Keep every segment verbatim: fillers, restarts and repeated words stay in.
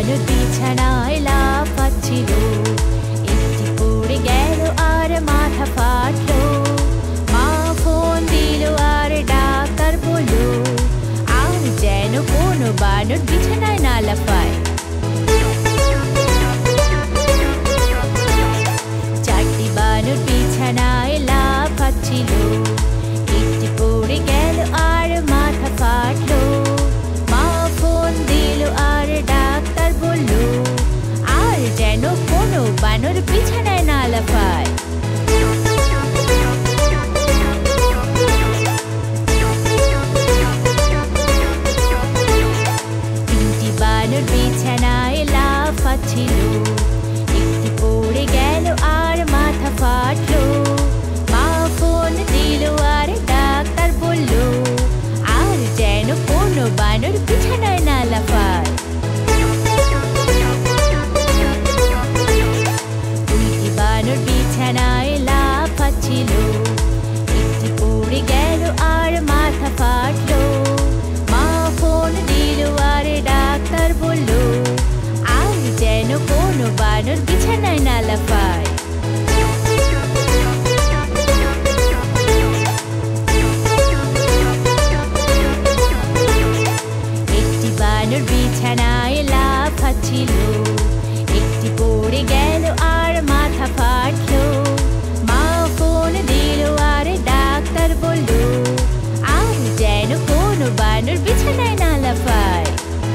বানর বিছানায় লাফাচ্ছিল, একটি পড়ে গেল আর মাথা ফাটলো। মা ফোন দিল আর ডাক্তার বলল আর যেন কোনো বানর বিছানায় না লাফায়। চারটি বানর বিছানায় লাফাচ্ছিল, একটি পড়ে গেল আর মাথা ফাটলো। মা ফোন দিল আর ডাক্তার বলল আর যেন কোনো বানর বিছানায় না লাফায়। তিনটি বানর বিছানায় লাফাচ্ছিল, একটি পড়ে গেল আর মাথা ফাটলো। মা ফোন দিল আর ডাক্তার বলল আর যেন কোনো বানর বিছানায় না লাফায়। দুইটি বানর বিছানায় লাফাচ্ছিল, একটি পড়ে গেল আর মাথা ফাটলো। মা ফোন দিল আর ডাক্তার বলল আর যেন কোনো বানর বিছানায় না লাফায়। একটি বানর বিছানায় লাফাচ্ছিল, একটি পড়ে গেল আর মাথা ফাটলো। মা ফোন দিল আর ডাক্তার বলল আর যেন কোনো বানর বিছানায় না লাফায়।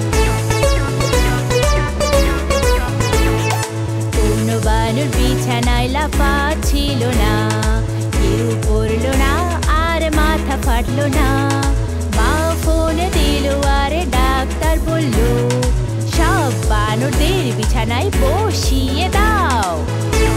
কোনো বানর বিছানায় লাফাচ্ছিল না, কেউ পড়লো না আর মাথা ফাটলো না। মা ফোন দিল আর ডাক্তার বলল সব বানরদের বিছানায় বসিয়ে দাও।